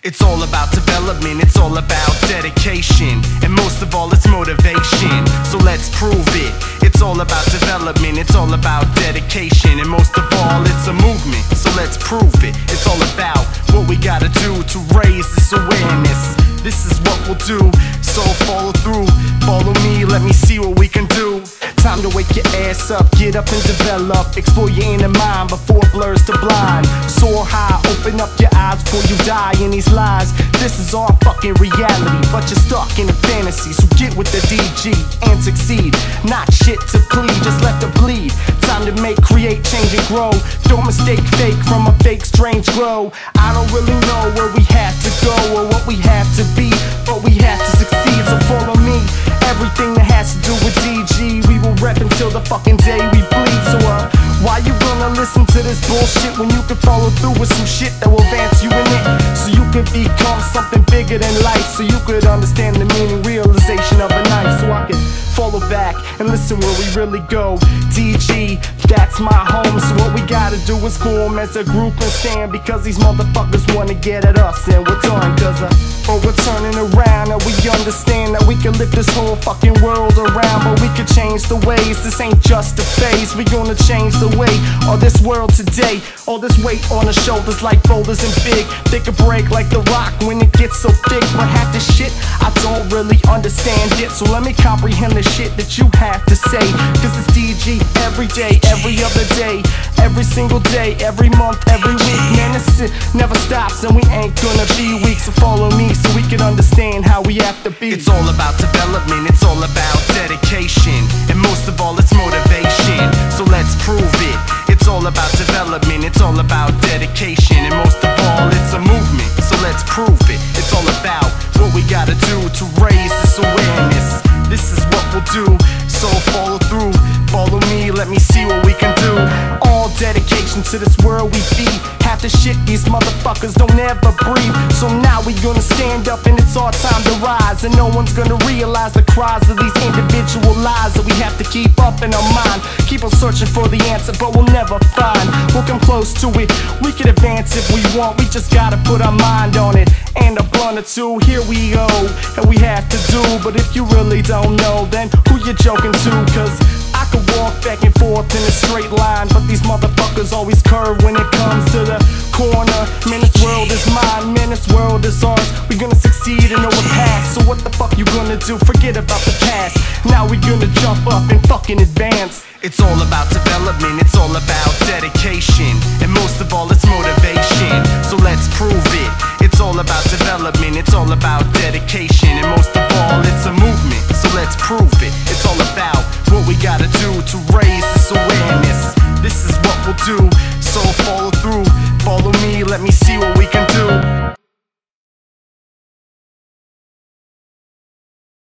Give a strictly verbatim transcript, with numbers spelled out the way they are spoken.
It's all about development, it's all about dedication, and most of all it's motivation. So let's prove it. It's all about development, it's all about dedication, and most of all it's a movement. So let's prove it. It's all about what we gotta do to raise this awareness. This is what we'll do, so follow through. Follow me, let me see what we can do. Time to wake your ass up, get up and develop. Explore your inner mind before it blurs to blind. Soar high, open up your eyes before you die in these lies. This is our fucking reality, but you're stuck in a fantasy. So get with the D G and succeed. Not shit to plead, just let the bleed. Time to make, create, change and grow. Don't mistake fake from a fake strange glow. I don't really know where we have to go or what we have to be, but we have to succeed, so follow me. Everything that has to do with D G, we will rep until the fucking day we bleed. So uh, why you gonna listen to this bullshit when you can follow through with some shit that will advance you in it? So you can become something bigger than life, so you could understand the meaning, realization of a knife. So I can follow back and listen where we really go. D G, that's my home, so what we gotta do is form as a group and stand, because these motherfuckers wanna get at us and we're done. Cause uh, oh, we're turning around and we understand that we can lift this whole fucking world around, but we can change the ways. This ain't just a phase, we gonna change the way of this world today. All this weight on the shoulders like boulders and big, they could break like the rock when it gets so thick. But half this shit I don't really understand it, so let me comprehend the shit that you have to say. Cause it's D G every day, every other day, every single day, every month, every week. Man, this shit never stops and we ain't gonna be weak. So follow me so we can understand how we have to be. It's all about development, it's all about dedication, and most of all it's motivation. So let's prove it. It's all about development, it's all about dedication, and most of all it's a movement. So let's prove it. It's all about what we gotta do to raise this awareness. This is what we'll do, so follow through. Follow me, let me see what we can do. All dedication to this world we feed. Half the shit these motherfuckers don't ever breathe. So now we gonna stand up and it's our time to rise, and no one's gonna realize the cries of these individual lies that we have to keep up in our mind. Keep on searching for the answer, but we'll never find. We'll come close to it, we can advance if we want. We just gotta put our mind on it, and a blunt or two, here we go. And we have to do, but if you really don't know, then who you joking to? Cause I could walk back and forth in a straight line, but these motherfuckers always curve when it comes to the corner. Man, this world is mine, man, this world is ours. We gonna succeed and overpass, so what the fuck you gonna do? Forget about the past, now we gonna jump up and fucking advance. It's all about development, it's all about dedication, and most of all it's motivation. So let's prove it. It's all about development, it's all about dedication, and most of all it's a movement. So let's prove it. It's all about what we gotta do to raise this awareness. This is what we'll do, so follow through. Follow me, let me see what we can do.